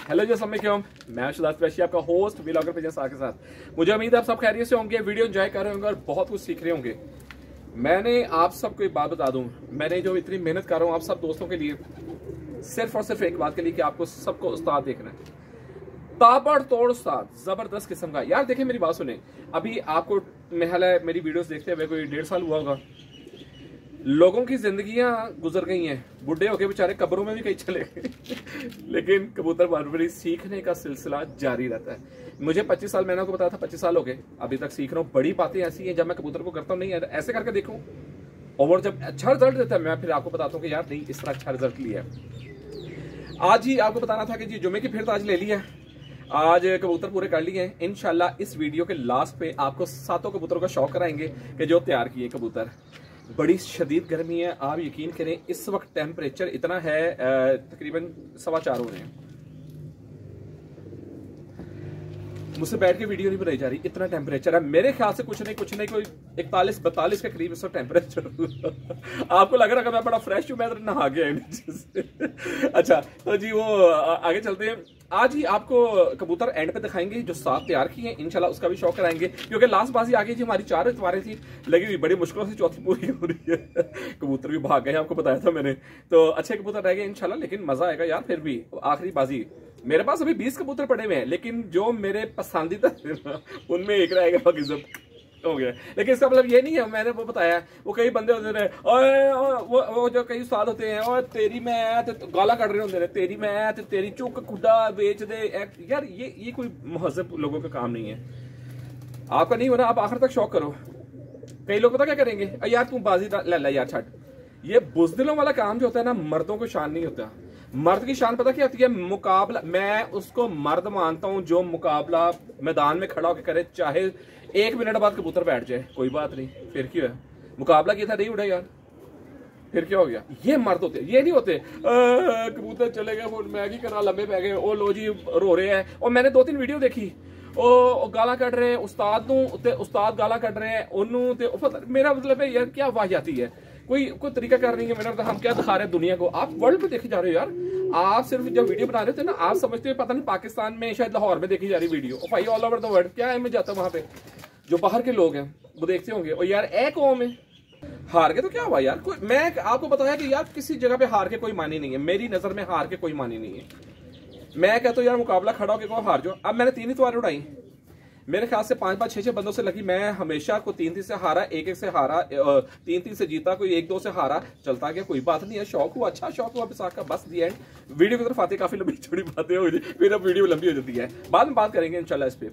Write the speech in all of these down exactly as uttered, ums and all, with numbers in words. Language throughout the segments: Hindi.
हेलो जी, अस्सलाम वालेकुम। मैं शुदात वैशी, आपका होस्ट व्लॉगर पेज के साथ। मुझे उम्मीद है आप सब खैरियत से होंगे, वीडियो एंजॉय कर रहे होंगे और बहुत कुछ सीख रहे होंगे। मैंने आप सबको एक बात बता दूं, मैंने जो इतनी मेहनत कर रहा हूं आप सब दोस्तों के लिए, सिर्फ और सिर्फ एक बात के लिए कि आपको सबको उस्ताद देखना है, ताबड़ तोड़ उस्ताद, जबरदस्त किस्म का। यार देखिए मेरी बात सुने, अभी आपको महल है मेरी वीडियोस देखते हुए कोई डेढ़ साल हुआ होगा। लोगों की जिंदगियां गुजर गई हैं, बुढ़े होके बेचारे कब्रों में भी कहीं चले गए लेकिन कबूतर परवरिश सीखने का सिलसिला जारी रहता है। मुझे पच्चीस साल, मैंने आपको बताया था पच्चीस साल हो गए, अभी तक सीख रहा हूँ। बड़ी बातें ऐसी हैं जब मैं कबूतर को करता हूँ, नहीं ऐसे करके देखूं और जब अच्छा रिजल्ट देता है मैं फिर आपको बताता हूँ कि यार नहीं इस तरह अच्छा रिजल्ट लिया है। आज ही आपको बताना था कि जी जुमे की फिर आज ले लिया, आज कबूतर पूरे कर लिए हैं। इंशाल्लाह इस वीडियो के लास्ट पे आपको सातों कबूतरों का शौक कराएंगे कि जो तैयार किए कबूतर। बड़ी शदीद गर्मी है, आप यकीन करें इस वक्त टेम्परेचर इतना है, तकरीबन सवा चार हो रहे हैं। मुझसे बैठ के वीडियो नहीं बनाई जा रही, इतना टेम्परेचर है। मेरे ख्याल से कुछ नहीं कुछ नहीं कोई इकतालीस बतालीस के करीब इस वक्त टेम्परेचर आपको लग रहा है कि मैं बड़ा फ्रेश हूं, मैं तो नहा गया नीचे से अच्छा तो जी वो आगे चलते हैं। आज ही आपको कबूतर एंड पे दिखाएंगे जो सात तैयार किए हैं, इंशाल्लाह उसका भी शौक कराएंगे, क्योंकि लास्ट बाजी आगे जी हमारी चार इतवारें थी लगी हुई, बड़ी मुश्किलों से चौथी पूरी हो रही है कबूतर भी भाग गए, आपको बताया था मैंने। तो अच्छे कबूतर रह गए इंशाल्लाह, लेकिन मजा आएगा यार। फिर भी आखिरी बाजी, मेरे पास अभी बीस कबूतर पड़े हुए हैं, लेकिन जो मेरे पसंदीदा उनमें एक रहेगा, बाकी सब हो गया। लेकिन इसका मतलब ये नहीं है, मैंने वो बताया वो कई बंदे होते हैं और वो, वो जो कई उस्ताद होते हैं और तेरी मैं तो गाला कट रहे होते हैं, तेरी मैं तो तेरी चुक खुदा बेच दे। यार ये ये कोई महजब लोगों का काम नहीं है, आपका नहीं होना, आप आखिर तक शौक करो। कई लोग पता क्या करेंगे, यार तू बाजी ले ला यार छट। ये बुजदिलों वाला काम जो होता है ना, मर्दों को शान नहीं होता। मर्द की शान पता क्या होती है? मुकाबला। मैं उसको मर्द मानता हूं जो मुकाबला मैदान में खड़ा होकर करे, चाहे एक मिनट बाद कबूतर बैठ जाए कोई बात नहीं, फिर क्यों है, मुकाबला किया था नहीं उड़ा यार, फिर क्या हो गया। ये मर्द होते, ये नहीं होते कबूतर चले गए वो मैं ही करा लंबे पै गए, ओ लो जी रो रहे हैं। और मैंने दो तीन वीडियो देखी, ओ गाला कट रहे उस्ताद नू, उस्ताद गाला कट रहे हैं ओनू ते, मेरा मतलब है यार क्या वाहियाती है, कोई कोई तरीका कर रही है। मेरा मतलब हम क्या दिखा रहे हैं दुनिया को, आप वर्ल्ड में देखे जा रहे हो यार। आप सिर्फ जब वीडियो बना रहे थे ना, आप समझते हो पता नहीं पाकिस्तान में शायद लाहौर में देखी जा रही वीडियो, और भाई ऑल ओवर द वर्ल्ड क्या है, मैं जाता वहां पे जो बाहर के लोग हैं वो देखते होंगे, और यार ए कौम में हार के तो क्या हुआ यार। कोई मैं आपको बताया कि यार किसी जगह पे हार के कोई मानी नहीं है, मेरी नजर में हार के कोई मानी नहीं है। मैं कहता हूँ यार मुकाबला खड़ा होकर को हार जाओ। अब मैंने तीन ही तवार उड़ाई, मेरे ख्याल से पांच पांच छह छह बंदों से लगी, मैं हमेशा को तीन तीन से हारा, एक एक से हारा, तीन तीन से जीता, कोई एक दो से हारा, चलता गया, कोई बात नहीं है। शौक हुआ, अच्छा शौक हुआ बिसाख का, बस दी एंड। वीडियो की तरफ आते काफी लंबी छोटी बातें हो गई, फिर अब वीडियो लंबी हो जाती है, बाद में बात करेंगे इंशाल्लाह इस पे।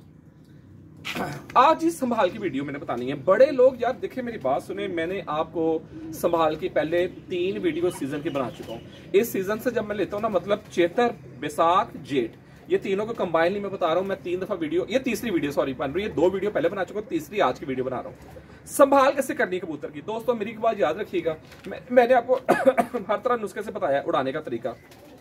आज इस संभाल की वीडियो मैंने बतानी है। बड़े लोग यार देखिए मेरी बात सुने, मैंने आपको संभाल की पहले तीन वीडियो सीजन की बना चुका हूँ। इस सीजन से जब मैं लेता हूँ ना, मतलब चेतर, बैसाख, जेठ, ये तीनों को कंबाइन नहीं मैं बता रहा हूं। मैं तीन दफा वीडियो, ये तीसरी वीडियो सॉरी बन रही है, दो वीडियो पहले बना चुका हूं, तीसरी आज की वीडियो बना रहा हूं। संभाल कैसे करनी है कबूतर की। दोस्तों मेरी बात याद रखिएगा, मैं, मैंने आपको हर तरह नुस्खे से बताया उड़ाने का तरीका।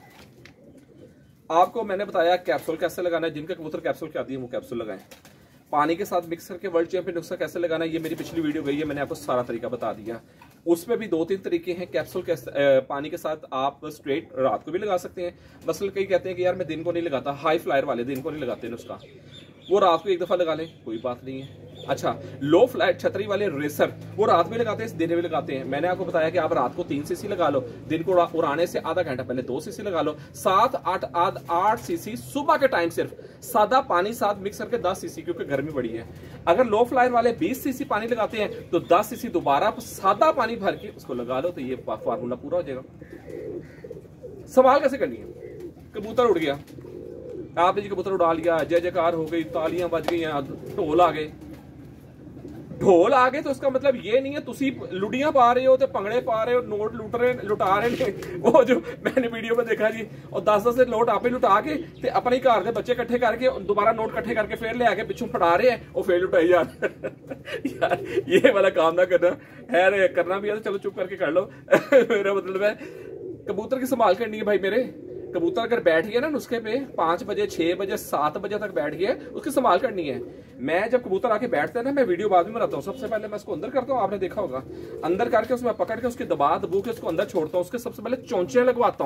आपको मैंने बताया कैप्सूल कैसे लगाना है, जिनके कबूतर कैप्सूल की आती है वो कैप्सूल लगाएं। पानी के साथ मिक्स करके वर्ल्ड चैंपियन नुस्खा कैसे लगाना है, ये मेरी पिछली वीडियो गई है, मैंने आपको सारा तरीका बता दिया। उसमें भी दो तीन तरीके हैं। कैप्सूल कैसे पानी के साथ आप स्ट्रेट रात को भी लगा सकते हैं। मसल कई कहते हैं कि यार मैं दिन को नहीं लगाता, हाई फ्लायर वाले दिन को नहीं लगाते नुस्खा, वो रात को एक दफा लगा लें कोई बात नहीं है। अच्छा लो फ्लाइट छतरी वाले रेसर, वो रात में लगाते हैं, दिन में लगाते हैं। मैंने आपको बताया कि आप रात को तीन सीसी लगा लो, दिन को उड़ाने से आधा घंटा पहले दो सीसी लगा लो। सात आठ आठ आठ सीसी सुबह के टाइम सिर्फ सादा पानी साथ मिक्स करके दस सीसी, क्योंकि गर्मी बड़ी है। अगर लो फ्लायर वाले बीस सीसी पानी लगाते हैं तो दस सीसी दोबारा सादा पानी भर के उसको लगा लो, तो ये फार्मूला पूरा हो जाएगा। सवाल कैसे करनी है, कबूतर उड़ गया, आपने जी कबूतर उड़ा लिया, जय जयकार हो गई, तालियां बज गई, ढोल आ गए। ढोल आ गए तो उसका मतलब ये नहीं है तुसी लुडियां पा रहे हो, तो भंगड़े पा रहे हो, नोट लुट रहे लुटा रहे ने। वो जो मैंने वीडियो में देखा जी, और दस दस नोट आपे लुटा के ते अपने घर के बच्चे इकट्ठे करके दोबारा नोट इकट्ठे करके फिर ले आके पिछू फटा रहे हैं, और फिर लुटाई यार यार ये वाला काम ना करना है, करना भी है तो चलो चुप करके कर लो मेरा मतलब है कबूतर की संभाल करनी है भाई मेरे। कबूतर अगर बैठ गया ना नुस्खे पे, पांच बजे छह बजे सात बजे तक बैठ गया, उसकी संभाल करनी है। मैं जब कबूतर आके बैठता है ना, मैं वीडियो बाद में बनाता हूँ, सबसे पहले मैं उसको अंदर करता हूँ, आपने देखा होगा, अंदर करके उसमें पकड़ के उसके दबा दबू के उसको अंदर छोड़ता हूँ, उसके सबसे पहले चोंचे लगवाता हूँ,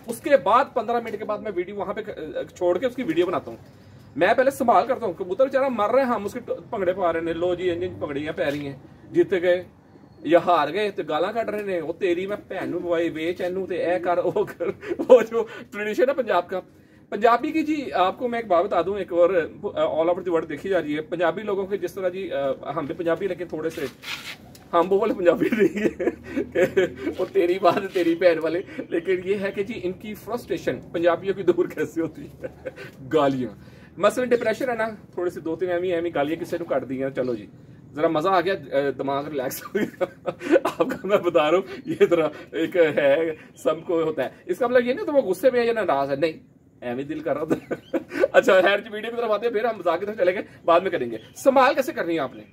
उसके बाद पंद्रह मिनट के बाद मैं वीडियो वहां पे छोड़ के उसकी वीडियो बनाता हूँ। मैं पहले संभाल करता हूँ, कबूतर बेचारा मर रहे हैं, हम उसके भंगड़े पा रहे हैं, लो जी इंज पगड़ियां पै रही हैं, जीत गए या हार गए तो गालां कट रहे ने, वो तेरी मैं भैन नूं बवाई वेच एनू ते ए कर वो कर। वो जो ट्रेडिशन है पंजाब का, पंजाबी की जी आपको मैं एक बात बता दूं, एक और ऑल ओवर द वर्ल्ड देखी जा रही है पंजाबी लोगों के, जिस तरह जी हम भी पंजाबी लेकिन थोड़े से हम वो वाले पंजाबी नहीं है वो तेरी बात तेरी भैन वाले, लेकिन ये है कि जी इनकी फ्रस्ट्रेशन पंजाबियों की दूर कैसे होती है, गालियां। मसलन डिप्रेशन है ना, थोड़ी सी दो तीन एवी एवी गालियां किसी को काट दी हैं, चलो जी जरा मजा आ गया, दिमाग रिलैक्स हो गया। आपका मैं बता रहा हूँ ये तरह एक है, सबको होता है। इसका मतलब ये नहीं तो वो गुस्से में है या नाराज है, नहीं एवं दिल कर रहा था। अच्छा खैर जी वीडियो की तरफ आते हैं, फिर हम मजाक की तरफ चले गए, बाद में करेंगे। संभाल कैसे करनी है आपने,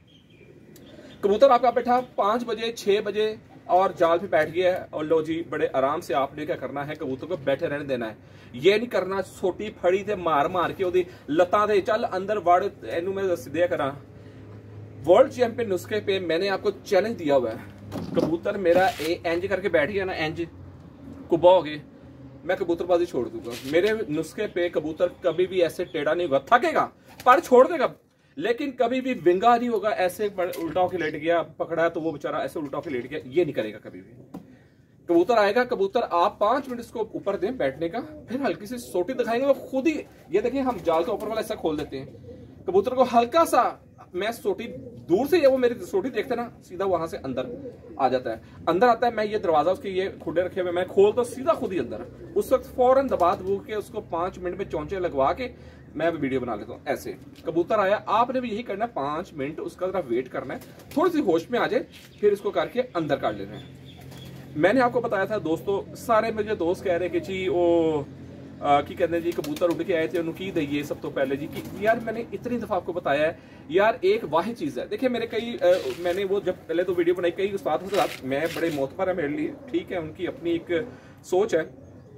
कबूतर आपका बैठा पांच बजे छह बजे और जाल पे बैठ गया है, और लो जी बड़े आराम से आपने क्या करना है, कबूतर को बैठे रहने देना है। ये नहीं करना छोटी फड़ी से मार मार के ओदी लत्तां दे चल अंदर वड़, एनू मैं सीधे करा। वर्ल्ड चैंपियन नुस्खे पे मैंने आपको चैलेंज दिया हुआ है, कबूतर मेरा ए एंज करके बैठ गया ना, एंज कुबा हो गए, मैं कबूतरबाजी छोड़ दूंगा। मेरे नुस्खे पे कबूतर कभी भी ऐसे टेढ़ा नहीं होगा, थकेगा पर छोड़ देगा, लेकिन कभी भी विंगा नहीं होगा, ऐसे उल्टा होके लेट गया, पकड़ा तो वो बेचारा ऐसे उल्टा होके लेट गया, ये नहीं करेगा कभी भी। कबूतर आएगा, कबूतर आप पांच मिनट इसको ऊपर दें बैठने का, फिर हल्की सी सोटी दिखाएंगे, वो खुद ही, ये देखिए हम जाल का ऊपर वाला ऐसा खोल देते हैं, कबूतर को हल्का सा मैं सोटी दूर से, ये वो मेरी सोटी देखते ना सीधा वहां से अंदर आ जाता है, अंदर आता है। मैं ये दरवाजा उसके ये खुडे रखे हुए मैं खोल तो सीधा खुद ही अंदर, उस वक्त फौरन दबा दबू के उसको पांच मिनट में चौंचे लगवा के मैं वीडियो बना लेता हूँ। ऐसे कबूतर आया, आपने भी यही करना है, पांच मिनट उसका जरा वेट करना है, थोड़ी सी होश में आ जाए, फिर इसको करके अंदर काट लेना है। मैंने आपको बताया था दोस्तों, सारे मुझे दोस्त कह रहे कि जी वो की कहते हैं जी कबूतर उड़ के आए थे उन्होंने की दइए सब तो पहले जी कि यार मैंने इतनी दफा आपको बताया है यार, एक वाहिद चीज है। देखिए मेरे कई आ, मैंने वो जब पहले तो वीडियो बनाई, कई उस्ताद के साथ मैं बड़े मोतबर है मेरे लिए, ठीक है, उनकी अपनी एक सोच है।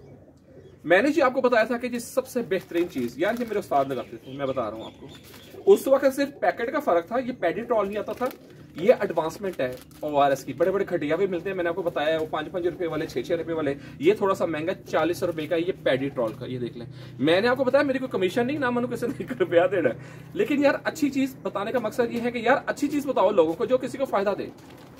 मैंने जी आपको बताया था कि जी सबसे बेहतरीन चीज यार ये मेरे उस्ताद लगाते थे, मैं बता रहा हूँ आपको, उस वक्त सिर्फ पैकेट का फर्क था, ये पेडिट्रॉल नहीं आता था, ये एडवांसमेंट है ओआरएस की। बड़े बड़े खटिया भी मिलते हैं, मैंने आपको बताया है, वो पांच पांच रुपए वाले, छह छह रुपए वाले, ये थोड़ा सा महंगा चालीस रुपए का, ये पेडिट्रॉल का, ये देख लें। मैंने आपको बताया मेरी कोई कमीशन नहीं, ना मैंने किसी ने एक रुपया देना है, लेकिन यार अच्छी चीज बताने का मकसद ये है कि यार अच्छी चीज बताओ लोगों को जो किसी को फायदा दे।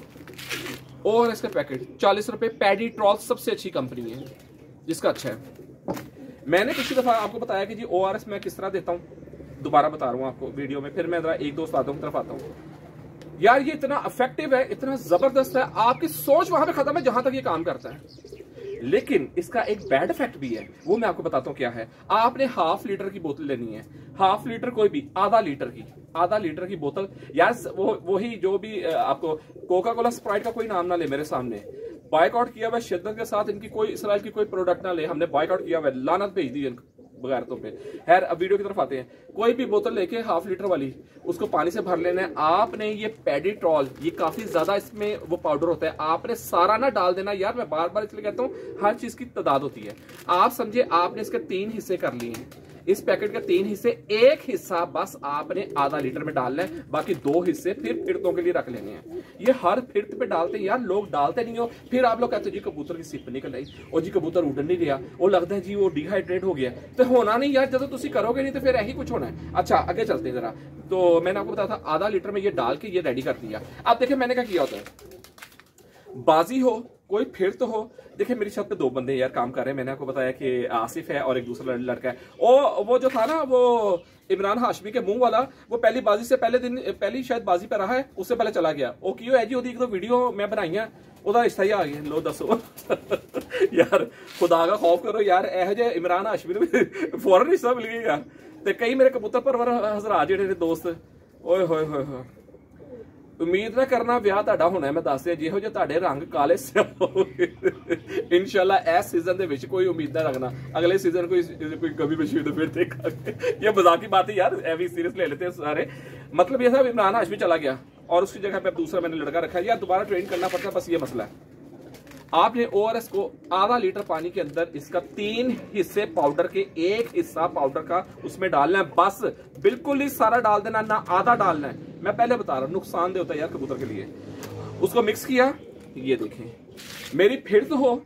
ओआरएस का पैकेट चालीस रुपए, पेडिट्रॉल सबसे अच्छी कंपनी है जिसका अच्छा है। मैंने पिछली दफा आपको बताया कि जी ओआरएस मैं किस तरह देता हूँ, दोबारा बता रहा हूँ आपको वीडियो में, फिर मैं जरा एक दो उस्तादों की तरफ आता हूँ। यार ये इतना इफेक्टिव है, इतना जबरदस्त है, आपकी सोच वहां पे खत्म है जहां तक ये काम करता है, लेकिन इसका एक बैड इफेक्ट भी है, वो मैं आपको बताता हूँ क्या है। आपने हाफ लीटर की बोतल लेनी है, हाफ लीटर कोई भी, आधा लीटर की, आधा लीटर की बोतल, यार वो वही जो भी आपको कोका कोला स्प्राइट का कोई नाम ना ले मेरे सामने, बाइकआउट किया हुआ शिद्दत के साथ, इनकी कोई इसराइल की कोई प्रोडक्ट ना ले, हमने बाइकआउट किया हुआ, लानत भेज दी बगैरतों पे। खैर अब वीडियो की तरफ आते हैं। कोई भी बोतल लेके हाफ लीटर वाली उसको पानी से भर लेना है आपने। ये पेडिट्रॉल, ये काफी ज्यादा इसमें वो पाउडर होता है, आपने सारा ना डाल देना। यार मैं बार बार इसलिए कहता हूँ हर चीज की तादाद होती है। आप समझे आपने इसके तीन हिस्से कर लिए हैं, इस पैकेट के तीन हिस्से, एक हिस्सा बस आपने आधा लीटर में डालना है, बाकी दो हिस्से फिर फिरतों के लिए रख लेने हैं। ये हर फिरत पे डालते हैं यार, लोग डालते नहीं हो, फिर आप लोग कहते हो जी कबूतर की सिप निकल आई, और जी कबूतर उड़ नहीं रहा, वो लगता है जी वो डिहाइड्रेट हो गया। तो होना नहीं यार, जब तुम करोगे नहीं तो फिर यही कुछ होना है। अच्छा आगे चलते हैं जरा। तो मैंने आपको बताया था आधा लीटर में ये डाल के ये रेडी कर दिया। अब देखिए मैंने क्या किया होता है, बाजी हो कोई फिर तो हो। देखिए मेरी छत पे दो बंदे यार काम कर रहे हैं, मैंने आपको बताया कि आसिफ है और एक दूसरा लड़का है। ओ वो जो था ना वो इमरान हाशमी के मुंह वाला, वो पहली बाजी से पहले दिन पहली शायद बाजी पे रहा है, उससे पहले चला गया। ओ क्यों है जी, ओदी एक तो वीडियो मैं बनाई है, ओदा रिश्ता ही आ गया। लो दसो यार खुदा का खौफ करो यार, एहो जे इमरान हाशमी ने फौरन रिश्ता मिल गया। ते कई मेरे कबूतर परवर हजरा जेडे ने दोस्त, ओए होए होए होए, उम्मीद ना करना ਵਿਆਹ ਤੁਹਾਡਾ ਹੋਣਾ। ਮੈਂ ਦੱਸ ਦਿਆਂ ਜਿਹੋ ਜਿਹੇ ਤੁਹਾਡੇ ਰੰਗ ਕਾਲੇ ਸਿਆਹੋਗੇ ਇਨਸ਼ਾਅੱਲਾ ਇਸ ਸੀਜ਼ਨ ਦੇ ਵਿੱਚ ਕੋਈ ਉਮੀਦ ਨਾ ਰੱਖਣਾ, अगले सीजन कोई कोई कभी बशी तो फिर देखेंगे। ये मजाक की बात है यार, ऐवी सीरियस ले लेते हैं सारे। मतलब ये था इमरान हाशमी चला गया और उसकी जगह पे दूसरा मैंने लड़का रखा है यार, दोबारा ट्रेन करना पड़ता है, बस ये मसला है। आपने ओआरएस को आधा लीटर पानी के अंदर इसका तीन हिस्से पाउडर के, एक हिस्सा पाउडर का उसमें डालना है, बस बिल्कुल ही सारा डाल देना, ना आधा डालना है। मैं पहले बता रहा हूं नुकसानदेह होता है यार कबूतर के लिए। उसको मिक्स किया, ये देखें मेरी फिर तो हो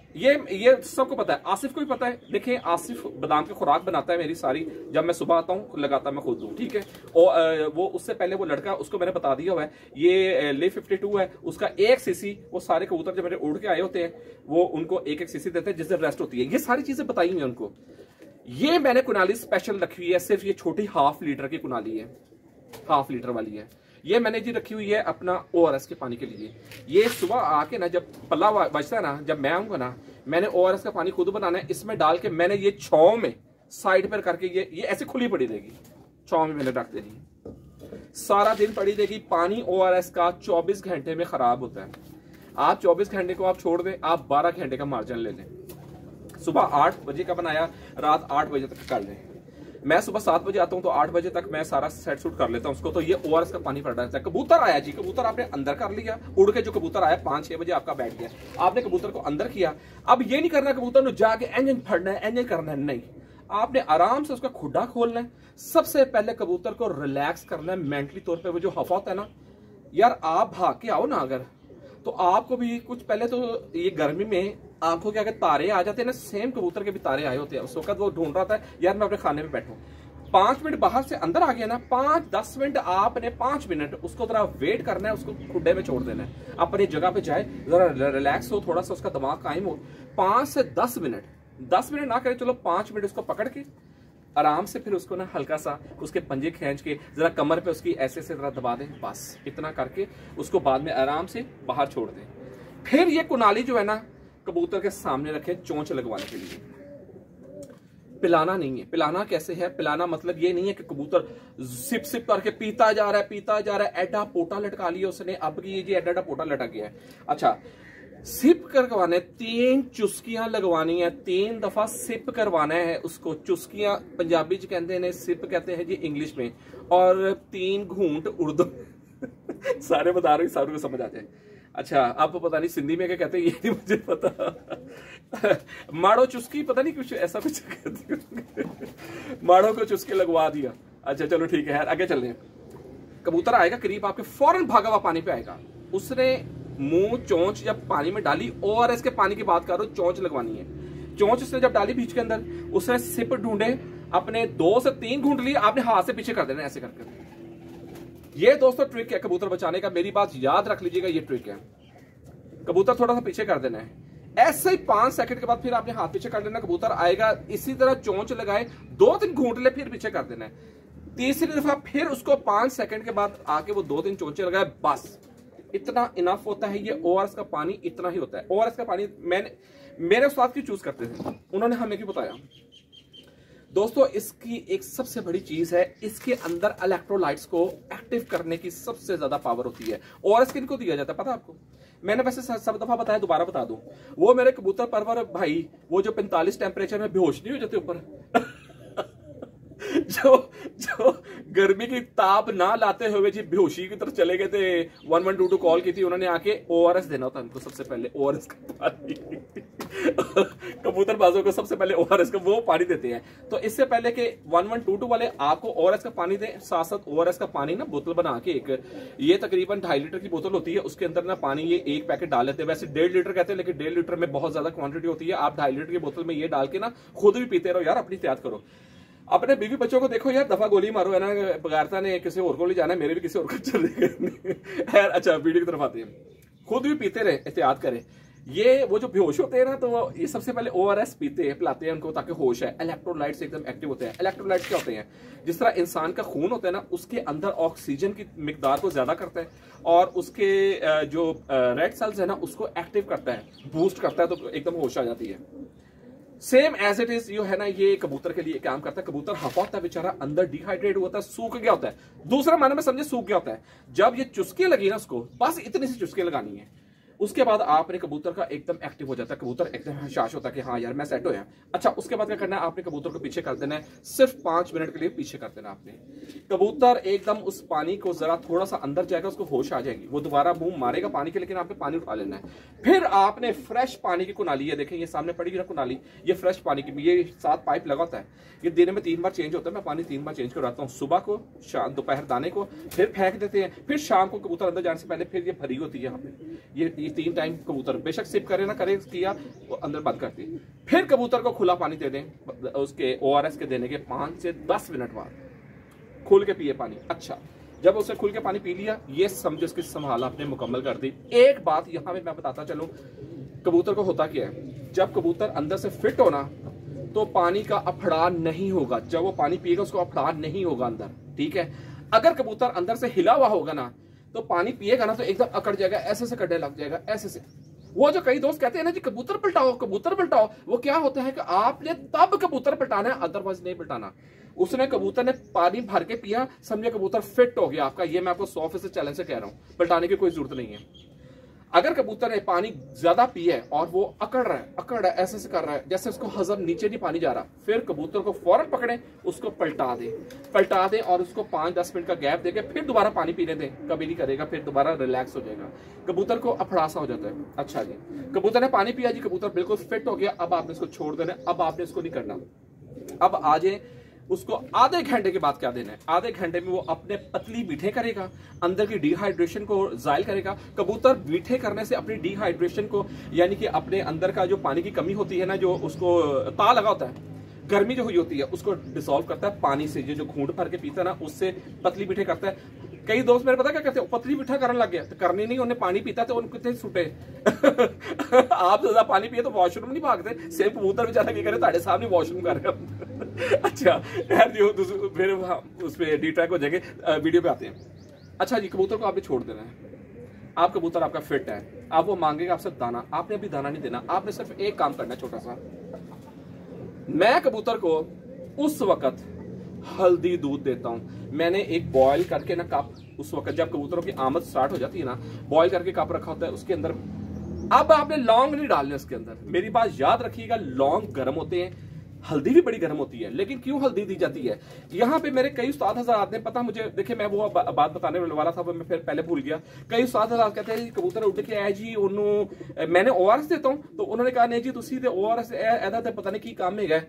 ये ये सबको पता है, आसिफ को भी पता है। देखिए आसिफ बादाम की खुराक बनाता है मेरी सारी, जब मैं सुबह आता हूँ लगाता मैं खुद हूँ, ठीक है। और वो उससे पहले वो लड़का, उसको मैंने बता दिया हुआ है, ये ले फिफ्टी टू है, उसका एक सीसी, वो सारे कबूतर जब मेरे उड़ के आए होते हैं वो उनको एक एक सीसी देते हैं जिस दिन रेस्ट होती है। ये सारी चीजें बताई हुई हैं उनको। ये मैंने कुनाली स्पेशल रखी हुई है, सिर्फ ये छोटी हाफ लीटर की कुनाली है, हाफ लीटर वाली है। ये मैंने जी रखी हुई है अपना ओआरएस के पानी के लिए। ये सुबह आके ना जब पल्ला बजता है ना, जब मैं आऊंगा ना, मैंने ओआरएस का पानी खुद बनाना है, इसमें डाल के मैंने ये छांव में साइड पर करके ये ये ऐसे खुली पड़ी रहेगी, छांव में मैंने रख देनी, सारा दिन पड़ी रहेगी। पानी ओआरएस का चौबीस घंटे में खराब होता है। आप चौबीस घंटे को आप छोड़ दें, आप बारह घंटे का मार्जिन ले लें। सुबह आठ बजे का बनाया, रात आठ बजे तक कर लें। मैं सुबह सात बजे आता हूं तो आठ बजे तक मैं सारा सेट सूट कर लेता हूं उसको। तो ये ओआरएस का पानी पड़ रहा है। कबूतर आया जी, कबूतर आपने अंदर कर लिया, उड़ के जो कबूतर आया पांच छह बजे आपका बैठ गया, आपने कबूतर को अंदर किया। अब ये नहीं करना कबूतर ने जाके इंजन फड़ना है, इंजन करना है, नहीं, आपने आराम से उसका खुड्डा खोलना है। सबसे पहले कबूतर को रिलैक्स करना है मेंटली तौर पर। वो जो हवा होता है ना यार, आप भाग के आओ ना अगर, तो आपको भी कुछ पहले तो ये गर्मी में आंखों के आगे तारे आ जाते हैं ना, सेम कबूतर के भी तारे आए होते हैं। उस वक्त वो ढूंढ रहा था यार मैं अपने खाने में बैठूं, पांच मिनट बाहर से अंदर आ गया ना, पांच दस मिनट आपने पांच मिनट उसको जरा वेट करना है, उसको खुड्डे में छोड़ देना है, अपनी जगह पे जाए, जरा रिलैक्स हो, थोड़ा सा उसका दिमाग कायम हो। पांच से दस मिनट, दस मिनट ना करे, चलो पांच मिनट उसको पकड़ के आराम से फिर उसको ना हल्का सा उसके पंजे खींच के जरा कमर पे उसकी ऐसे से जरा दबा दें, बस इतना करके उसको बाद में आराम से बाहर छोड़ दें। फिर ये कुनाली जो है ना कबूतर के सामने रखें चोंच लगवाने के लिए। पिलाना नहीं है। पिलाना कैसे है? पिलाना मतलब ये नहीं है कि कबूतर सिप सिप करके पीता जा रहा है, पीता जा रहा है, एडा पोटा लटका लिया उसने, अब की ये जी एडा एडा पोटा लटक गया है। अच्छा, सिप करवाने, तीन चुस्कियां लगवानी है, तीन दफा सिप करवाना है उसको। चुस्कियां पंजाबी च कहते हैं, सिप कहते हैं जी इंग्लिश में, और तीन घूंट उर्दू सारे बता रहे सारों को समझ आ जाए। अच्छा, आपको पता नहीं सिंधी में क्या कहते हैं, ये नहीं मुझे पता माड़ो चुस्की, पता नहीं कुछ ऐसा कुछ कहते माड़ो को चुस्के लगवा दिया। अच्छा चलो ठीक है यार, आगे चल रहे हैं। कबूतर आएगा करीब आपके, फौरन भागा हुआ पानी पे आएगा। उसने मुंह चोंच जब पानी में डाली, ओआरएस के पानी की बात कर रहा हूं, चोंच लगवानी है। चोंच उसने जब डाली बीच के अंदर, उसने सिप ढूंढे, अपने दो से तीन घूंट लिए, आपने हाथ से पीछे कर देना ऐसे करके। ये दोस्तों ट्रिक है कबूतर बचाने का, मेरी बात याद रख लीजिएगा, ये ट्रिक है। कबूतर थोड़ा सा पीछे कर देना है, ऐसे ही पांच सेकंड के बाद फिर आपने हाथ पीछे कर लेना, कबूतर आएगा, इसी तरह चोंच लगाए, दो तीन घूंट ले, फिर पीछे कर देना है। तीसरी दफा फिर उसको पांच सेकंड के बाद आके वो दो तीन चोंचे लगाए, बस इतना इनफ होता है। ये ओआरएस का पानी इतना ही होता है। ओआरएस का पानी मैंने मेरे उस्ताद की चूज करते थे, उन्होंने हमें क्यों बताया दोस्तों, इसकी एक सबसे बड़ी चीज है, इसके अंदर इलेक्ट्रोलाइट्स को एक्टिव करने की सबसे ज्यादा पावर होती है। ओआरएस किनको दिया जाता है पता आपको? मैंने वैसे सब दफा बताया, दोबारा बता दूं, वो मेरे कबूतर परवर भाई, वो जो पैंतालीस टेम्परेचर में बेहोश नहीं हो जाते ऊपर जो जो गर्मी की ताप ना लाते हुए जी बेहोशी की तरफ चले गए थे, one one two two call की थी, उन्होंने आके ओआरएस देना होता उनको सबसे पहले, ओआरएस का पानी कबूतरबाजों को सबसे पहले ओआरएस का वो पानी देते हैं। तो इससे पहले कि वन वन टू टू वाले आपको ओआरएस का पानी दें, साथ साथ ओआरएस का पानी ना बोतल बना के, एक ये तकरीबन ढाई लीटर की बोतल होती है, उसके अंदर ना पानी ये एक पैकेट डाल लेते हैं। वैसे डेढ़ लीटर कहते हैं, लेकिन डेढ़ लीटर में बहुत ज्यादा क्वांटिटी होती है। आप ढाई लीटर की बोतल में ये डाल के ना खुद भी पीते रहो यार, अपनी एहतियात करो। अपने बीवी बच्चों को देखो यार, दफा गोली मारो है ना, बगारता ने किसी और को ले जाना है, मेरे भी किसी और को चले यार। अच्छा वीडियो की तरफ आते हैं, खुद भी पीते रहे, एहतियात करें। ये वो जो बेहोश होते हैं ना, तो वो ये सबसे पहले ओआरएस पीते हैं, पिलाते हैं उनको ताकि होश है। इलेक्ट्रोलाइट्स एकदम एक्टिव होते हैं। इलेक्ट्रोलाइट्स क्या होते हैं? जिस तरह इंसान का खून होता है ना, उसके अंदर ऑक्सीजन की मिकदार को ज्यादा करता है, और उसके जो रेड सेल्स है ना उसको एक्टिव करता है, बूस्ट करता है, तो एकदम होश आ जाती है। सेम एज इट इज, यो है ना, ये कबूतर के लिए काम करता है। कबूतर हफा होता है बेचारा, अंदर डिहाइड्रेट होता है, सूख गया होता है, दूसरे मायने में समझे सूख गया होता है। जब ये चुस्के लगी ना उसको, बस इतनी सी चुस्के लगानी है, उसके बाद आपने कबूतर का एकदम एक्टिव हो जाता है, कबूतर एकदम हशाश होता है कि हाँ यार मैं सेट हो गया। अच्छा, उसके बाद क्या करना है, आपने कबूतर को पीछे कर देना है, सिर्फ पांच मिनट के लिए पीछे कर देना आपने। कबूतर एकदम उस पानी को जरा थोड़ा सा अंदर जाएगा, उसको होश आ जाएगी, वो दोबारा मुंह मारेगा पानी के, लेकिन आपने पानी उठा लेना है। फिर आपने फ्रेश पानी की कुनाली है, देखें ये सामने पड़ी ना कुनाली, ये फ्रेश पानी की, ये सात पाइप लगा होता है, ये दिन में तीन बार चेंज होता है। मैं पानी तीन बार चेंज करवाता हूँ, सुबह को, दोपहर दाने को, फिर फेंक देते हैं, फिर शाम को कबूतर अंदर जाने से पहले फिर ये भरी होती है यहाँ पे, ये ये तीन टाइम कबूतर बेशक सिप करे ना करे, किया वो अंदर बंद कर दी। फिर कबूतर को खुला पानी दे दें उसके ओ आर एस के देने के पाँच से दस मिनट बाद, खुल के पिए पानी। अच्छा, जब उसे खुल के पानी पी लिया, ये समझो उसकी संभाल आपने मुकम्मल कर दी। एक बात यहाँ पे मैं बताता चलूँ, कबूतर को होता क्या है, जब कबूतर अंदर से फिट होना तो पानी का अफड़ा नहीं होगा, जब वो पानी पिएगा उसको अफड़ा नहीं होगा अंदर, ठीक है। अगर कबूतर अंदर से हिला हुआ होगा ना तो पानी पिएगा ना तो एकदम अकड़ जाएगा, ऐसे से कड़ने लग जाएगा, ऐसे से। वो जो कई दोस्त कहते हैं ना जी कबूतर पलटाओ कबूतर पलटाओ, वो क्या होता है कि आपने तब कबूतर पलटाना है, अदरवाइज नहीं पलटाना। उसने कबूतर ने पानी भर के पिया, समझे कबूतर फिट हो गया आपका, ये मैं आपको सौ फीसद चैलेंज से कह रहा हूं, पलटाने की कोई जरूरत नहीं है। अगर कबूतर ने पानी ज्यादा पिया और वो अकड़ रहा है अकड़ रहा है ऐसे से कर रहा है जैसे उसको हजम नीचे नहीं पानी जा रहा, फिर कबूतर को फौरन पकड़े, उसको पलटा दे पलटा दे और उसको पाँच दस मिनट का गैप देके फिर दोबारा पानी पीने दें, कभी नहीं करेगा, फिर दोबारा रिलैक्स हो जाएगा, कबूतर को अफड़ासा हो जाता है। अच्छा जी, कबूतर ने पानी पिया जी, कबूतर बिल्कुल फिट हो गया, अब आपने इसको छोड़ देना, अब आपने इसको नहीं करना। अब आ जाए उसको आधे घंटे के बाद क्या देना है, आधे घंटे में वो अपने पतली मीठे करेगा, अंदर की डिहाइड्रेशन को जायल करेगा। कबूतर मीठे करने से अपनी डिहाइड्रेशन को, यानी कि अपने अंदर का जो पानी की कमी होती है ना, जो उसको ता लगा होता है, गर्मी जो हुई होती है उसको डिसॉल्व करता है पानी से, ये जो घूंट भर के पीता है ना उससे पतली मीठे करता है। कई दोस्त मेरे पता क्या करते हैं, पतली मीठा करने लग गया, तो करनी नहीं, उन्हें पानी पीता तो उनको कितने छूटे आप ज्यादा पानी पिए तो वॉशरूम नहीं भागते, सेम कबूतर बेचारा क्या करे, ताड़े साहब ने वॉशरूम कर रहे अच्छा यार जो फिर उस पर डी ट्रैक हो जाएंगे, वीडियो पे आते हैं। अच्छा जी, कबूतर को आपने छोड़ देना है, आप कबूतर आपका फिट है, आप वो मांगेगा आपसे दाना, आपने अभी दाना नहीं देना, आपने सिर्फ एक काम करना है छोटा सा। मैं कबूतर को उस वक्त हल्दी दूध देता हूं, मैंने एक बॉयल करके ना कप, उस वक्त जब कबूतरों की आमद स्टार्ट हो जाती है ना, बॉयल करके कप रखा होता है उसके अंदर। अब आपने लौंग नहीं डालने उसके अंदर, मेरी बात याद रखिएगा, लौंग गर्म होते हैं, हल्दी भी बड़ी गर्म होती है, लेकिन क्यों हल्दी दी जाती है। यहाँ पे मेरे कई उस्ताद हज़रात ने, पता मुझे, देखिए मैं वो बात बताने वाला था, मैं फिर पहले भूल गया। कई उस्ताद हज़रात कहते हैं कबूतर उड़ के आया जी, उन्होंने मैंने ओ आर एस देता हूँ, तो उन्होंने कहा नहीं जी तुसी ते ओ आर एस ऐदा ते पता नहीं की काम है गए,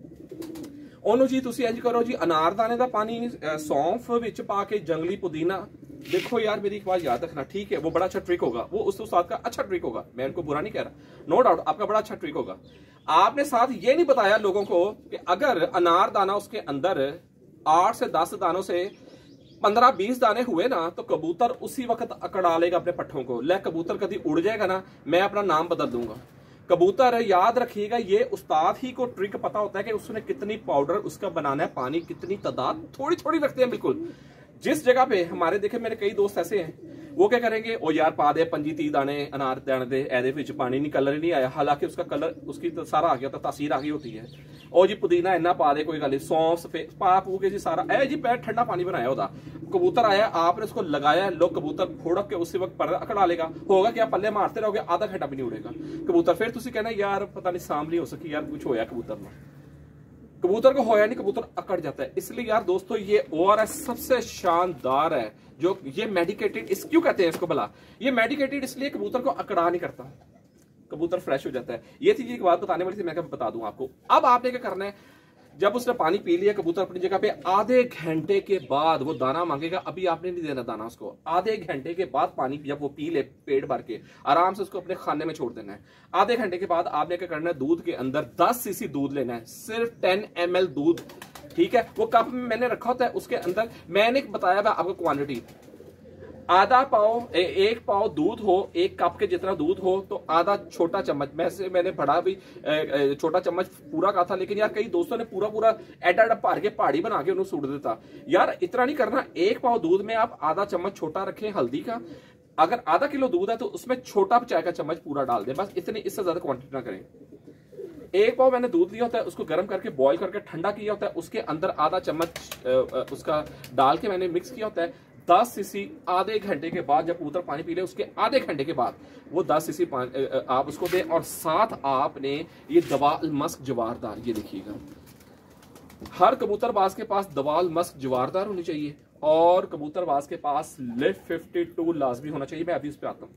ਉਹਨੂੰ जी तुसी इंज करो जी, अनारदाने का पानी सौंफ विच पा के जंगली पुदीना। देखो यार मेरी एक बात याद रखना, ठीक है, वो बड़ा अच्छा ट्रिक होगा, वो उस उस्ताद का अच्छा ट्रिक होगा, मैं उनको बुरा नहीं कह रहा, नो डाउट आपका बड़ा अच्छा ट्रिक होगा। आपने साथ ये नहीं बताया लोगों को कि अगर अनारदाना उसके अंदर आठ से दस दानों से पंद्रह बीस दाने हुए ना, तो कबूतर उसी वक्त अकड़ा लेगा अपने पट्ठों को, ले कबूतर कभी उड़ जाएगा ना, मैं अपना नाम बदल दूंगा। कबूतर याद रखिएगा, ये उस्ताद ही को ट्रिक पता होता है कि उसने कितनी पाउडर उसका बनाना है, पानी कितनी तादाद थोड़ी थोड़ी रखते हैं बिल्कुल। जिस जगह पे हमारे देखे मेरे कई दोस्त ऐसे हैं, वो क्या करेंगे, ओ यार पा दे पंजी ती दाने अनार दाने दे, एदे विच पानी नहीं, कलर नहीं आया, हालांकि उसका कलर उसकी तो सारा आ गया होता, तासीर आ गई होती है। ओ जी पुदीना इन्ना पा दे, कोई गल सौंफ सफेद पा पू के जी सारा, ए जी पैर ठंडा पानी बनाया होता, कबूतर आया आपने उसको लगाया, लो कबूतर फोड़क के उसी वक्त पर अकड़ा लेगा, होगा क्या, पल्ले मारते रहोगे, आधा घंटा भी नहीं उड़ेगा कबूतर। फिर तुसी कहना यार पता नहीं सांभ नहीं हो सकी, यार कुछ होया कबूतर में, कबूतर को होया नहीं, कबूतर अकड़ जाता है। इसलिए यार दोस्तों ये ओ आर एस सबसे शानदार है, जो ये मेडिकेटेड, इस क्यों कहते हैं इसको भला, ये मेडिकेटेड इसलिए कबूतर को अकड़ा नहीं करता, कबूतर फ्रेश हो जाता है। ये थी एक बात बताने वाली थी, मैं क्या बता दूं आपको। अब आपने क्या करना है, जब उसने पानी पी लिया कबूतर अपनी जगह पे, आधे घंटे के बाद वो दाना मांगेगा, अभी आपने नहीं देना दाना उसको, आधे घंटे के बाद पानी जब वो पी ले पेट भर के, आराम से उसको अपने खाने में छोड़ देना है। आधे घंटे के बाद आपने क्या करना है, दूध के अंदर दस सीसी दूध लेना है, सिर्फ टेन एम एल दूध, ठीक है, वो कप में मैंने रखा होता है, उसके अंदर मैंने बताया था आपको क्वांटिटी, आधा पाव ए, एक पाव दूध हो, एक कप के जितना दूध हो तो आधा छोटा चम्मच, मैं से मैंने बड़ा भी छोटा चम्मच पूरा कहा था, लेकिन यार कई दोस्तों ने पूरा पूरा एडा एडा भर के पहाड़ी बना के उन्हें सूट देता। यार इतना नहीं करना, एक पाव दूध में आप आधा चम्मच छोटा रखें हल्दी का, अगर आधा किलो दूध है तो उसमें छोटा चाय का चम्मच पूरा डाल दें, बस इतनी, इससे ज्यादा क्वांटिटी ना करें। एक पाव मैंने दूध लिया होता है, उसको गर्म करके बॉईल करके ठंडा किया होता है, उसके अंदर आधा चम्मच उसका डाल के मैंने मिक्स किया होता है। दस सीसी आधे घंटे के बाद जब कबूतर पानी पी ले, उसके आधे घंटे के बाद वो दस सीसी आप उसको दें, और साथ आपने ये दवाल मस्क जवारदार, ये देखिएगा हर कबूतरबाज के पास दवाल मस्क जवारदार होनी चाहिए, और कबूतरबाज के पास लिफ फिफ्टी टू लाजमी होना चाहिए। मैं अभी उस पर आता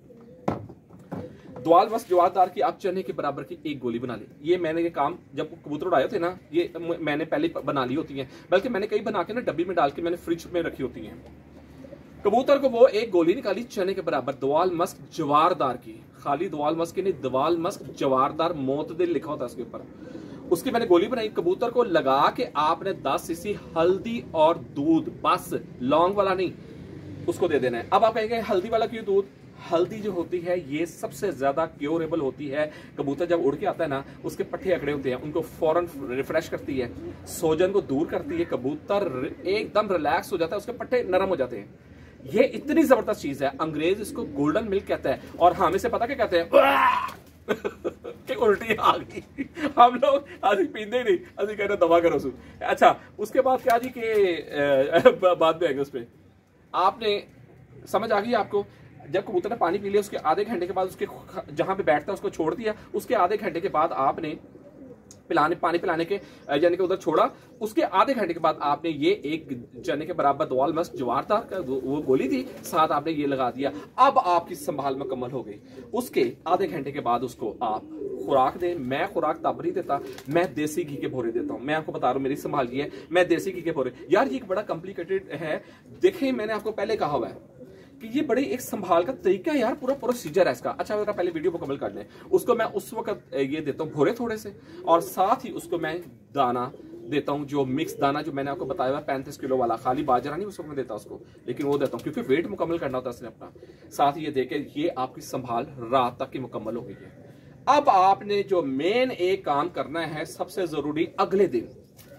हूँ। दवाल मस्क जवारदार की आप चने के बराबर की एक गोली बना ली। ये मैंने ये काम जब कबूतर उड़ाए थे ना, ये मैंने पहले बना ली होती है, बल्कि मैंने कई बना के ना डब्बी में डाल के मैंने फ्रिज में रखी होती हैं। कबूतर को वो एक गोली निकाली चने के बराबर, दवाल मस्क जवारदार की, खाली दवाल मस्क की नहीं, दवाल मस्क जवारदार मोतदिल लिखा होता है उसके ऊपर। उसकी मैंने गोली बनाई, कबूतर को लगा के आपने दस सीसी हल्दी और दूध, बस लौंग वाला नहीं, उसको दे देना है। अब आप कहेंगे हल्दी वाला क्यों दूध? हल्दी जो होती है ये सबसे ज्यादा क्योरेबल होती है। कबूतर जब उड़ के आता है ना, उसके पट्टे अकड़े होते हैं, उनको फौरन रिफ्रेश करती है, सोजन को दूर करती है, कबूतर एकदम रिलैक्स हो जाता है, उसके पट्टे नरम हो जाते हैं। ये इतनी जबरदस्त चीज है, अंग्रेज इसको गोल्डन मिल्क कहता है, और हम इसे पता क्या कहते हैं? कि उल्टी आ गई। हम लोग आज पीते ही नहीं, आज कह रहे दवा करो सु। अच्छा, उसके बाद क्या जी के बाद में आएंगे उस पर। आपने समझ आ गई आपको? जब कबूतर ने पानी पी लिया, उसके आधे घंटे के बाद उसके जहां पे बैठता है उसको छोड़ दिया, उसके आधे घंटे के बाद आपने पिलाने पानी पिलाने के यानी कि उधर छोड़ा, उसके आधे घंटे के बाद आपने ये एक चने के बराबर दवाल मस्क जवारदार का वो गोली थी, साथ आपने ये लगा दिया। अब आपकी संभाल मुकम्मल हो गई। उसके आधे घंटे के बाद उसको आप खुराक दें। मैं खुराक तब नहीं देता, मैं देसी घी के भोरे देता हूं। मैं आपको बता रहा हूं, मेरी संभाल ये है, मैं देसी घी के भोरे। यार ये एक बड़ा कॉम्प्लिकेटेड है, देखें मैंने आपको पहले कहा हुआ है कि ये बड़ी एक संभाल का तरीका है यार, पूरा प्रोसीजर है इसका। अच्छा मेरा पहले वीडियो मुकम्मल कर लें। उसको मैं उस वक्त ये देता हूँ भोरे थोड़े से, और साथ ही उसको मैं दाना देता हूँ, जो मिक्स दाना जो मैंने आपको बताया हुआ पैंतीस किलो वाला, खाली बाजरा नहीं उसको मैं देता उसको, लेकिन वो देता हूँ क्योंकि वेट मुकम्मल करना होता है उसने अपना। साथ ही ये देखे ये आपकी संभाल रात तक की मुकम्मल हो गई है। अब आपने जो मेन एक काम करना है, सबसे जरूरी, अगले दिन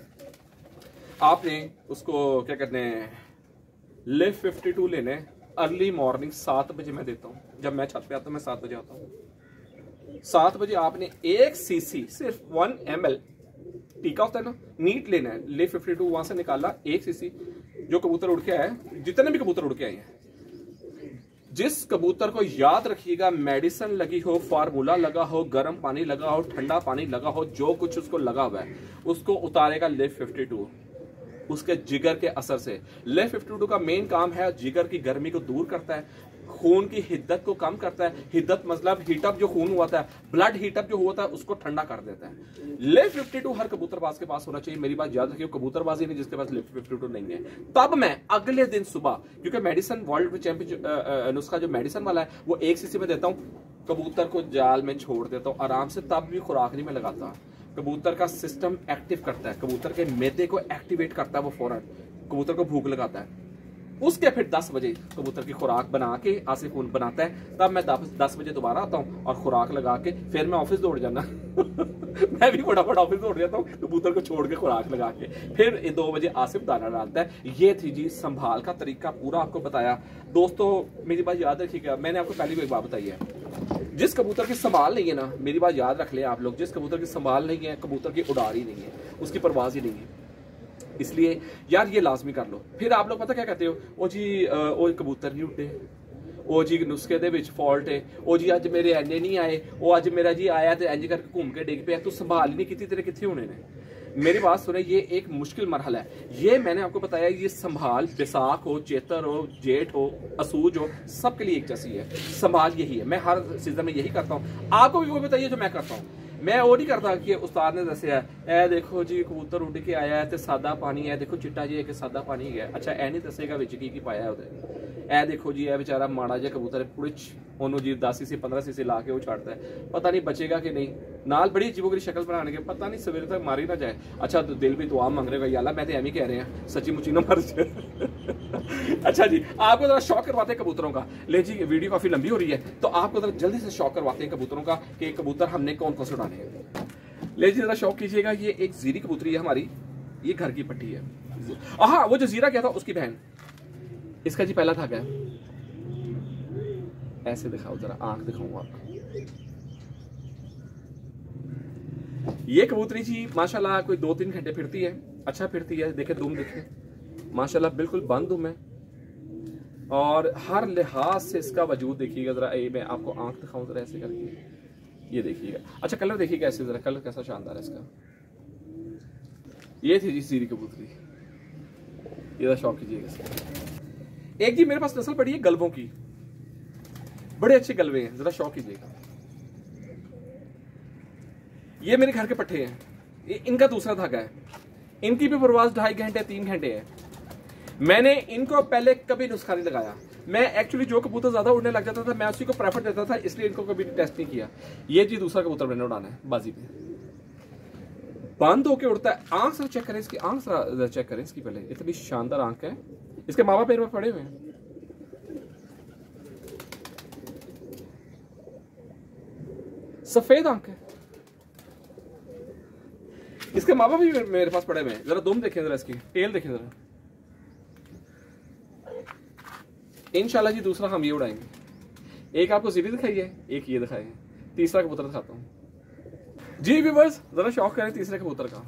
आपने उसको क्या कहते हैं, लिव फिफ्टी टू लेने। अर्ली मॉर्निंग सात बजे मैं देता हूं। जब मैं छत पे आता हूं मैं सात बजे आता हूं। सात बजे आपने एक सीसी, सिर्फ वन एम एल टीका होता है ना, नीट लेना है। ले फिफ्टी टू वहां से निकाला, एक सीसी। जो कबूतर उड़ के आए, जितने भी कबूतर उड़ के आए हैं, जिस कबूतर को याद रखिएगा मेडिसिन लगी हो, फार्मूला लगा हो, गर्म पानी लगा हो, ठंडा पानी लगा हो, जो कुछ उसको लगा हुआ है उसको उतारेगा ले फिफ्टी टू उसके जिगर के असर से। ले फिफ्टी टू का मेन काम है जिगर की गर्मी को दूर करता है, खून की हिद्दत को कम करता है। हिद्दत मतलब हीटअप, जो खून हुआ था, ब्लड हीटअप जो हुआ था उसको ठंडा कर देता है। ले फिफ्टी टू हर कबूतरबाज के पास होना चाहिए। मेरी बात याद रखिए, कबूतरबाजी नहीं जिसके पास ले फिफ्टी टू नहीं है। तब मैं अगले दिन सुबह, क्योंकि मेडिसिन वर्ल्ड चैंपियन नुस्खा जो मेडिसिन वाला है वो एक सीसी में देता हूँ, कबूतर को जाल में छोड़ देता हूँ आराम से। तब भी खुराक नहीं मैं लगाता। कबूतर का सिस्टम एक्टिव करता है, कबूतर के मैदे को एक्टिवेट करता है, वो फौरन कबूतर को भूख लगाता है। उसके फिर दस बजे कबूतर की खुराक बना के आसिफ खून बनाता है, तब मैं दस बजे दोबारा आता हूँ और खुराक लगा के फिर मैं ऑफिस दौड़ जाना मैं भी फटाफट ऑफिस दौड़ जाता हूँ कबूतर को छोड़ के खुराक लगा के। फिर दो बजे आसिफ दाना डालता है। ये थी जी संभाल का तरीका, पूरा आपको बताया। दोस्तों मेरी बात याद रखिएगा, मैंने आपको पहले भी एक बात बताई है, जिस कबूतर की संभाल नहीं है ना, मेरी बात याद रख ले आप लोग, जिस कबूतर की संभाल नहीं है, कबूतर की उड़ार ही नहीं है, उसकी परवाज ही नहीं है। इसलिए यार ये लाजमी कर लो। फिर आप लोग पता क्या कहते हो, ओ जी ओ कबूतर नहीं उड़े, ओ जी नुस्खे दे विच फॉल्ट है, ओ जी अज मेरे एने नहीं आए, ओ अज मेरा जी आया तो इंज करके घूम के डिग पे, तू संभाल ही नहीं की, तेरे कितने होने ने। मेरी बात सुने, ये एक मुश्किल मरहला है। ये मैंने आपको बताया, ये संभाल बैसाख हो, चेतर हो, जेठ हो, असूज हो, सबके लिए एक जैसी है। संभाल यही है, मैं हर सीजन में यही करता हूँ। आपको भी वो बताइए जो मैं करता हूँ। मैं वो नहीं करता कि उस्ताद ने दसिया ए देखो जी कबूतर उड़ के आया है तो सादा पानी है, देखो चिट्टा जी एक सादा पानी है। अच्छा ए नहीं दसेगा विच की की पाया है। ए देखो जी ए बेचारा माड़ा जिहा कबूतर पुड़िच, ओनू जी दस सीसी पंद्रह सीसी ला के वो छाड़ता है, पता नहीं बचेगा कि नहीं। नाल बड़ी अजीबोगरी शक्ल बनाने के, पता नहीं सवेरे तक मारी ना जाए। अच्छा तो दिल भी दुआ मांग रहे याला, मैं तो एम ही कह रहे हैं, सच्ची मुची ना मर जाए अच्छा जी, आपको जरा शौक करवाते हैं कबूतरों का। ले जी वीडियो काफी लंबी हो रही है, तो आपको जरा जल्दी से शौक करवाते हैं कबूतरों का कि कबूतर हमने कौन कौन से उड़ाने हैं। ले जी जरा शौक कीजिएगा। ये एक जीरी कबूतरी है हमारी, ये घर की पट्टी है। हाँ वो जो जीरा गया था उसकी बहन, इसका जी पहला धागा है। ऐसे दिखाओ जरा, आंख दिखाऊंगा आपको। ये कबूतरी जी माशाल्लाह कोई दो तीन घंटे फिरती है, अच्छा फिरती है। देखे दुम, देखे माशाल्लाह बिल्कुल बंद दुम है, और हर लिहाज से इसका वजूद देखिएगा जरा। ये मैं आपको आंख दिखाऊं जरा ऐसे करके, ये देखिएगा। अच्छा कलर देखिएगा ऐसे जरा, कलर कैसा शानदार है इसका। ये थी जी सीरी कबूतरी, ये शौक कीजिएगा। एक जी मेरे पास नस्ल पड़ी है गलबों की, बड़े अच्छे गलबे हैं, जरा शौक कीजिएगा। ये मेरे घर के पट्टे हैं, ये इनका दूसरा धागा है। इनकी भी परवाज ढाई घंटे तीन घंटे है। मैंने इनको पहले कभी नुस्खा नहीं लगाया। मैं एक्चुअली जो कबूतर ज्यादा उड़ने लग जाता था मैं उसी को प्रेफर देता था, इसलिए इनको कभी टेस्ट नहीं किया। ये जी दूसरा कबूतर मैंने उड़ाना है बाजी पे, बंद होके उड़ता है। आंख से चेक करें इसकी, आंख से चेक करें इसकी, पहले इतनी शानदार आंख है। इसके माँ बाप मेरे में पड़े हुए हैं, सफेद आंख है। इसके माँ बाप भी मेरे पास पड़े हुए हैं। जरा दुम देखें, जरा इसकी टेल देखें जरा। इंशाल्लाह जी दूसरा हम ये उड़ाएंगे। एक आपको जीरी दिखाई है, एक ये दिखाई है, तीसरा कबूतर दिखाता हूं जी। व्यूअर्स जरा शौक करें तीसरे कबूतर का।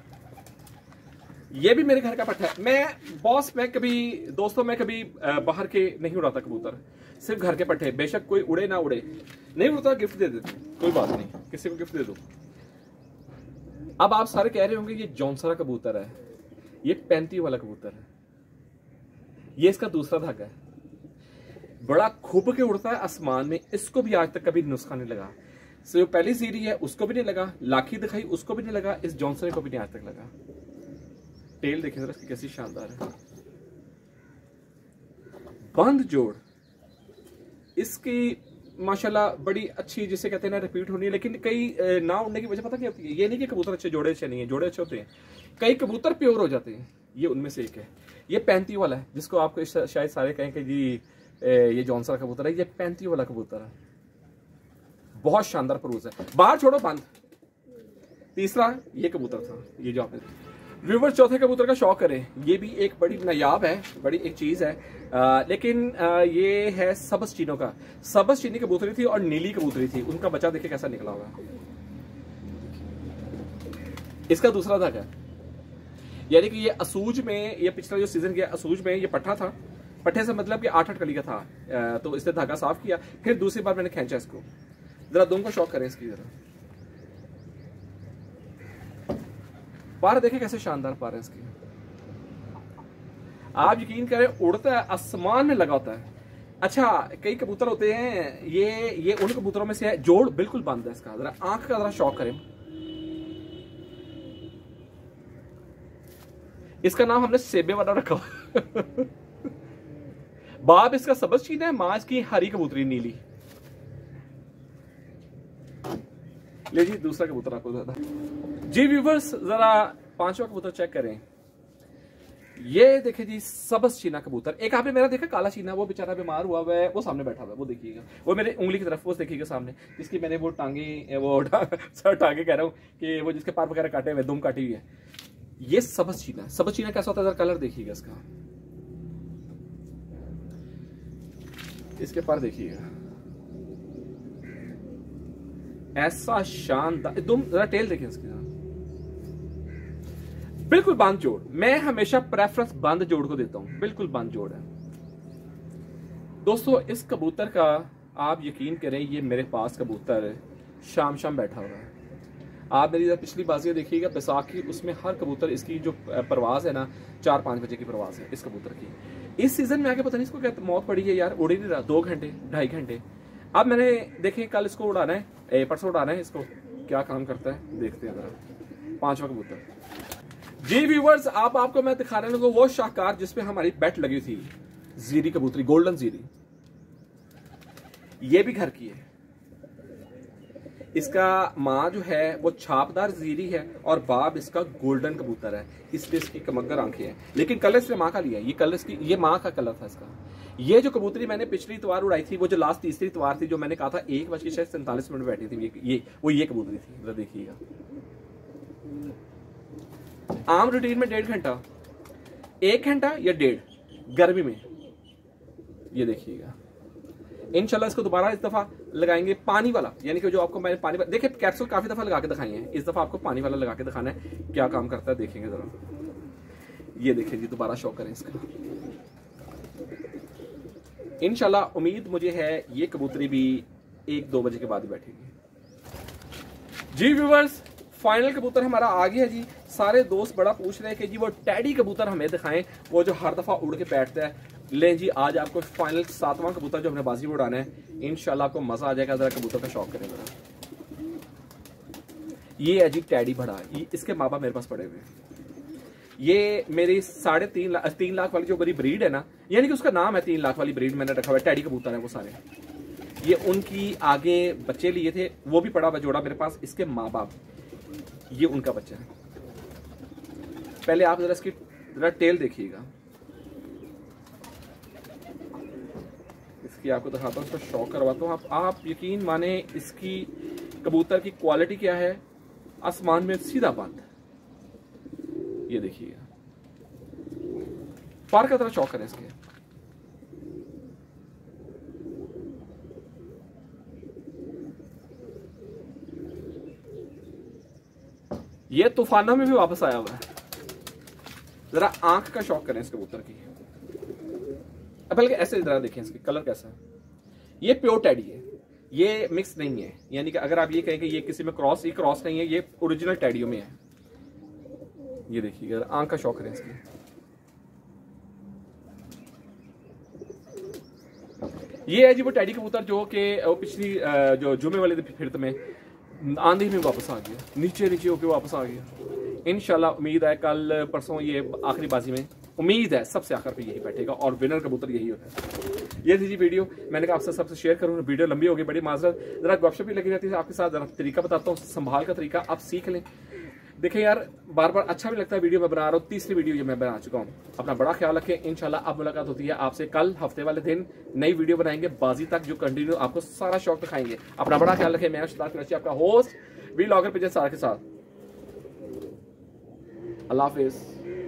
ये भी मेरे घर का पट्टा है। मैं बॉस मैं कभी दोस्तों में कभी बाहर के नहीं उड़ाता कबूतर, सिर्फ घर के पट्टे। बेशक कोई उड़े ना उड़े, नहीं उड़ता गिफ्ट दे देते, कोई बात नहीं, किसी को गिफ्ट दे दो। अब आप सारे कह रहे होंगे ये जौनसरा कबूतर है, ये पैंती वाला कबूतर है, ये इसका दूसरा धागा है। बड़ा खूब के उड़ता है आसमान में, इसको भी आज तक कभी नुस्खा नहीं लगा। सो जो पहली सीरी है उसको भी नहीं लगा, लाखी दिखाई उसको भी नहीं लगा, इस जॉनसन को भी नहीं आज तक लगा। टेल देखें जरा इसकी कैसी शानदार है। बंद जोड़ इसकी माशाल्लाह बड़ी अच्छी, जिसे कहते हैं ना रिपीट होनी है। लेकिन कई ना उड़ने की वजह पता क्या होती है, ये नहीं कि कबूतर अच्छे जोड़े अच्छे नहीं है, जोड़े अच्छे होते हैं, कई कबूतर प्योर हो जाते हैं, ये उनमें से एक है। ये पैंती वाला है जिसको आपको शायद सारे कहें कि जी ये जॉनसरा कबूतर है, ये पैंती वाला कबूतर है, बहुत शानदार परूज है। बाहर छोड़ो बंद। तीसरा ये कबूतर था, ये जो आपने व्यूवर चौथे कबूतर का शौक करें, ये भी एक बड़ी नायाब है, बड़ी एक चीज है। आ, लेकिन आ, ये है सबस चीनों का। सबस चीनी कबूतरी थी और नीली कबूतरी थी, उनका बच्चा देखे कैसा निकला होगा। इसका दूसरा धागा, यानी कि ये असूज में, ये पिछला जो सीजन गया असूज में ये पट्टा था, पट्टे से मतलब कि आठ आठ कली का था। आ, तो इसने धागा साफ किया, फिर दूसरी बार मैंने खींचा इसको। जरा दोनों को शौक करें इसकी, जरा पार देखें कैसे शानदार पार है इसकी। आप यकीन करें उड़ता है, आसमान में लगा होता है। अच्छा कई कबूतर होते हैं, ये ये उन कबूतरों में से है, जोड़ बिल्कुल बंद है इसका। जरा आंख का जरा शौक करें। इसका नाम हमने सेबे वाला रखा बाप इसका सबस चीन है, मां इसकी हरी कबूतरी नीली। ले जी दूसरा कबूतर आपको ज्यादा जी। व्यूवर्स जरा पांचवा कबूतर चेक करें। ये देखे जी सबस चीना कबूतर। एक आपने मेरा देखा काला चीना, वो बेचारा बीमार हुआ है, वो सामने बैठा हुआ है, वो देखिएगा, वो मेरे उंगली की तरफ, वो देखिएगा सामने, जिसकी मैंने वो टांगे वो सर टांगे कह रहा हूँ कि वो जिसके पार वगैरह काटे हुए, दुम काटी हुई है, ये सबस चीना। सबस चीना कैसा होता है, कलर देखिएगा इसका, इसके पार देखिएगा ऐसा शानदार। तुम जरा टेल देखें इसकी, बिल्कुल बंद जोड़। मैं हमेशा प्रेफरेंस बंद जोड़ को देता हूं, बिल्कुल बंद जोड़ है। दोस्तों इस कबूतर का आप यकीन करें, ये मेरे पास कबूतर शाम शाम बैठा हुआ है। आप मेरी पिछली बाजियां देखिएगा बैसाखी, उसमें हर कबूतर इसकी जो परवाज है ना, चार पांच बजे की परवाज है इस कबूतर की। इस सीजन में आके पता नहीं इसको क्या मौत पड़ी है यार, उड़ ही नहीं रहा, दो घंटे ढाई घंटे। अब मैंने देखें कल इसको उड़ाना है, परसों उड़ाना है इसको, क्या काम करता है देखते हैं जरा। पांचवा कबूतर जी। व्यूवर्स आप आपको मैं दिखा रहा हूं वो शाहकार जिसपे हमारी बेट लगी थी, जीरी कबूतरी, गोल्डन जीरी। ये भी घर की है। इसका माँ जो है वो छापदार जीरी है और बाप इसका गोल्डन कबूतर है, इसलिए इसकी कमगर आंखें हैं। लेकिन कलर इसने माँ का लिया, ये कलर इसकी, ये माँ का कलर था इसका। ये जो कबूतरी मैंने पिछली इतवार उड़ाई थी, वो जो लास्ट तीसरी इतवार थी, जो मैंने कहा था एक बज के शायद सैंतालीस मिनट बैठी थी, ये, ये वो ये कबूतरी थी। जरा देखिएगा, आम रूटीन में डेढ़ घंटा, एक घंटा या डेढ़, गर्मी में ये देखिएगा। इंशाल्लाह इसको दोबारा इस दफा लगाएंगे पानी वाला, यानी कि जो आपको मैंने पानी वाला, देखिए कैप्सूल काफी दफा लगा के दिखाई है, इस दफा आपको पानी वाला लगा के दिखाना है, क्या काम करता है देखेंगे जरा। ये देखिए जी, दोबारा शौक करें इसका। इंशाल्लाह उम्मीद मुझे है ये कबूतरी भी एक दो बजे के बाद ही बैठेगी जी। व्यूवर्स फाइनल कबूतर हमारा आ गया जी। सारे दोस्त बड़ा पूछ रहे हैं कि जी वो टैडी कबूतर हमें दिखाएं, वो जो हर दफा उड़ के बैठता है। लें जी आज आपको फाइनल सातवां कबूतर जो हमने बाजी में उड़ाना है, इंशाल्लाह आपको मजा आ जाएगा। जरा कबूतर का शौक करें जरा। ये है जी टैडी बड़ा, ये इसके माँ बाप मेरे पास पड़े हुए हैं। ये मेरी साढ़े तीन लाख तीन लाख वाली जो मेरी ब्रीड है ना, यानी कि उसका नाम है तीन लाख वाली ब्रीड, मैंने रखा हुआ है। टैडी कबूतर है वो सारे, ये उनकी आगे बच्चे लिए थे, वो भी पड़ा हुआ जोड़ा मेरे पास। इसके माँ बाप, ये उनका बच्चा है। पहले आप जरा इसकी जरा टेल देखिएगा, इसकी आपको दिखाता हूँ, इसको शौक करवाता हूँ। आप आप यकीन माने इसकी कबूतर की क्वालिटी क्या है, आसमान में सीधा बंद। ये देखिएगा, पार का तरह शौक करें इसके। ये तूफानों में भी वापस आया हुआ है। जरा आंख का शौक करें इस कबूतर की, बल्कि ऐसे जरा देखें इसके कलर कैसा है। ये प्योर टैडी है, ये मिक्स नहीं है, यानी कि अगर आप ये कहें कि ये किसी में क्रॉस, ये क्रॉस नहीं है, ये ओरिजिनल टैडियों में है। ये देखिएगा, आंख का शौक करें इसकी। ये है जी वो टैडी कबूतर जो कि पिछली जो जुमे वाले फिरत में आंधी में वापस आ गया, नीचे नीचे होके वापस आ गया। इंशाल्लाह उम्मीद है कल परसों ये आखिरी बाजी में, उम्मीद है सबसे आखिर पे यही बैठेगा और विनर कबूतर यही होता है। ये थी जी वीडियो, मैंने कहा आपसे सबसे शेयर करूँ, वीडियो लंबी होगी, बड़ी माजरत, जरा गपशप भी लगी रहती है आपके साथ। जरा तरीका बताता हूँ, संभाल का तरीका आप सीख लें। देखें यार, बार बार अच्छा भी लगता है वीडियो मैं बना रहा हूँ, तीसरी वीडियो ये मैं बना चुका हूँ। अपना बड़ा ख्याल रखें, इंशाल्लाह अब मुलाकात होती है आपसे कल हफ्ते वाले दिन, नई वीडियो बनाएंगे बाजी तक, जो कंटिन्यू आपको सारा शौक दिखाएंगे। अपना बड़ा ख्याल रखें। मैं शताब कुरैशी, आपका होस्ट वीलॉगर पिजन स्टार के साथ। अल्लाह हाफिज़।